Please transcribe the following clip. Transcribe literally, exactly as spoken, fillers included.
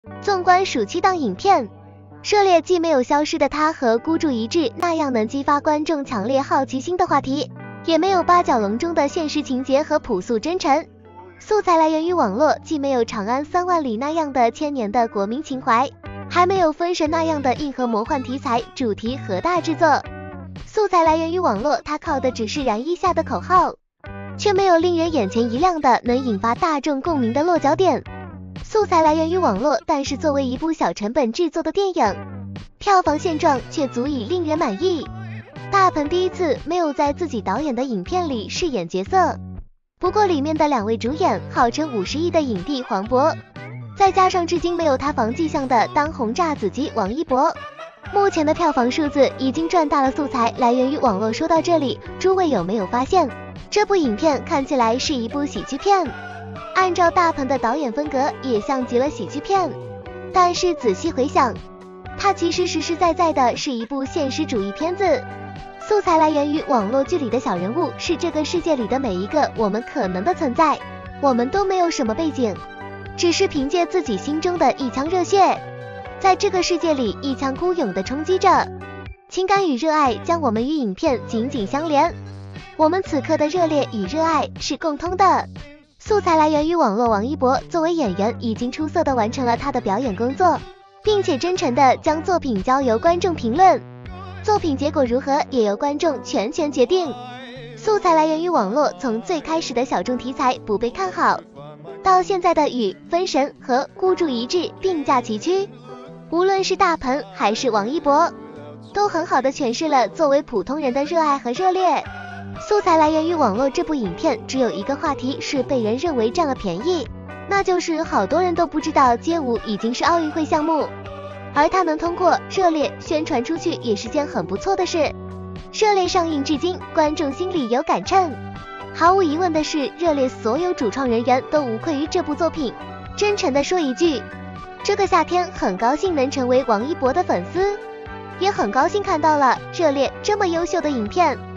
纵观暑期档影片，热烈既没有消失的他和孤注一掷那样能激发观众强烈好奇心的话题，也没有八角笼中的现实情节和朴素真诚。素材来源于网络，既没有长安三万里那样的千年的国民情怀，还没有封神那样的硬核魔幻题材主题和大制作。素材来源于网络，它靠的只是燃一下的口号，却没有令人眼前一亮的能引发大众共鸣的落脚点。素材来源于网络，但是作为一部小成本制作的电影，票房现状却足以令人满意。大鹏第一次没有在自己导演的影片里饰演角色，不过里面的两位主演号称五十亿的影帝黄渤，再加上至今没有塌房迹象的当红炸子鸡王一博，目前的票房数字已经赚大了。素材来源于网络说到这里，诸位有没有发现这部影片看起来是一部喜剧片？按照大鹏的导演风格也像极了喜剧片，但是仔细回想，它其实实实在在的是一部现实主义片子。素材来源于网络剧里的小人物，是这个世界里的每一个我们可能的存在，我们都没有什么背景，只是凭借自己心中的一腔热血，在这个世界里一腔孤勇地冲击着。情感与热爱将我们与影片紧紧相连，我们此刻的热烈与热爱是共通的。素材来源于网络，王一博作为演员已经出色地完成了他的表演工作，并且真诚地将作品交由观众评论，作品结果如何也由观众全权决定。素材来源于网络，从最开始的小众题材不被看好，到现在的与封神和孤注一掷并驾齐驱，无论是大鹏还是王一博，都很好地诠释了作为普通人的热爱和热烈。素材来源于网络这部影片只有一个话题是被人认为占了便宜，那就是好多人都不知道街舞已经是奥运会项目，而它能通过热烈宣传出去也是件很不错的事。热烈上映至今，观众心里有杆秤。毫无疑问的是，热烈所有主创人员都无愧于这部作品。真诚地说一句，这个夏天很高兴能成为王一博的粉丝，也很高兴看到了热烈这么优秀的影片。